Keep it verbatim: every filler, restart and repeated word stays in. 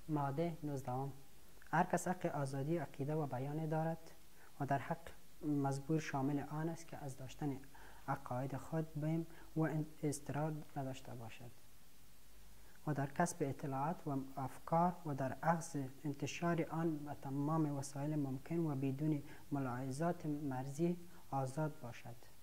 ماده نوزده. هر کس حق آزادی عقیده و بیان دارد و در حق مزبور شامل آن است که از داشتن عقاید خود بیم و استراد نداشته باشد و در کسب اطلاعات و افکار و در اخذ انتشار آن به تمام وسایل ممکن و بدون ملاحظات مرزی آزاد باشد.